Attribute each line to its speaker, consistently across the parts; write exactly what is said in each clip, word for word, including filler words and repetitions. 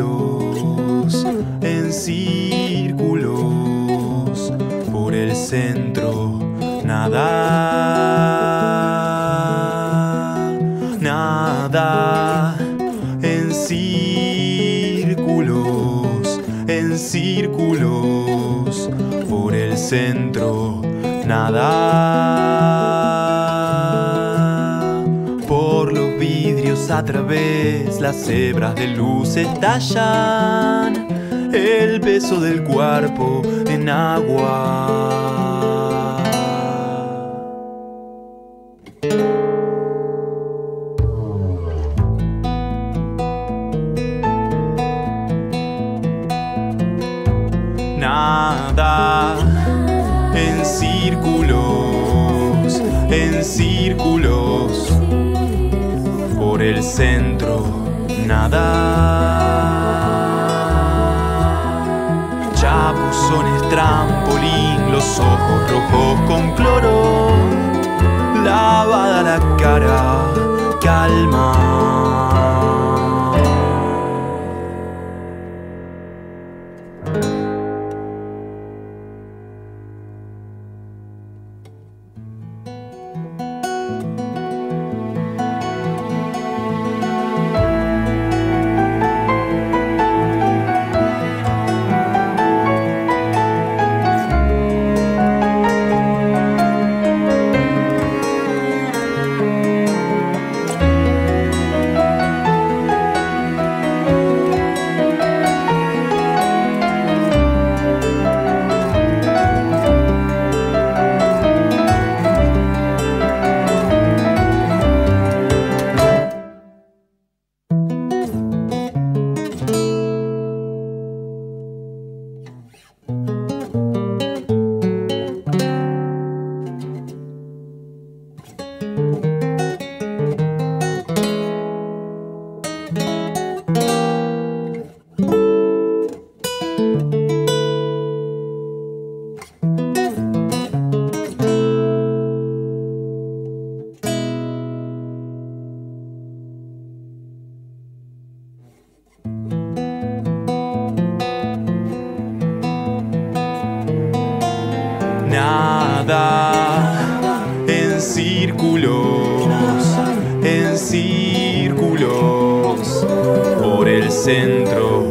Speaker 1: círculos, en círculos, por el centro, nada, nada, en círculos, en círculos, por el centro, nada. Por los vidrios a través, las hebras de luz estallan, el beso del cuerpo en agua. Nada, en círculos, en círculos, por el centro, nada. Chapuzones, trampolín, los ojos rojos con cloro, lavada la cara, calma. Nada, en círculos, en círculos, por el centro,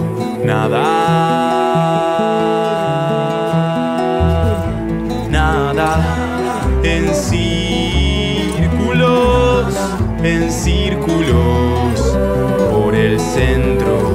Speaker 1: nada, nada, en círculos, en círculos, por el centro.